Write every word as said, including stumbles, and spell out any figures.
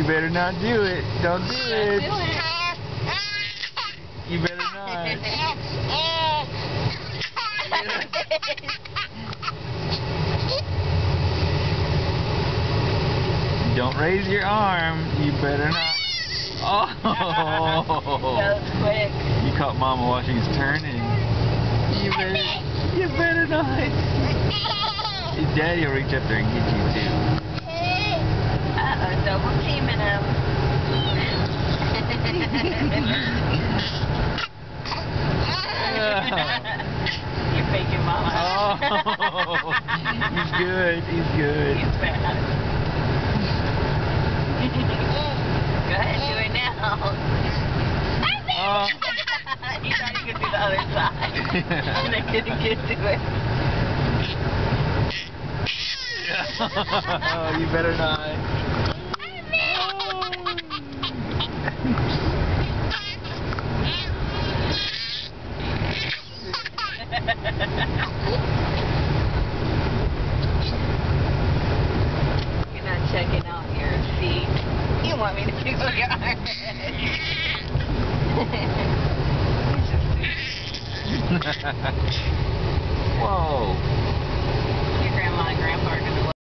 better not do it. Don't do it. Do it. You better not. Don't raise your arm. You better not. Oh! That was quick. You caught Mama while she was turning. You better, you better not. Daddy will reach up there and get you too. Uh-oh, double teaming him. You're faking Mama. Oh! He's good. He's good. He's bad. Go ahead, do it now. Oh. He thought he could do the other side. And I couldn't get to it. Oh, you better not. You're not checking out your feet. You want me to tickle your arm. Whoa. Your grandma and grandpa are going to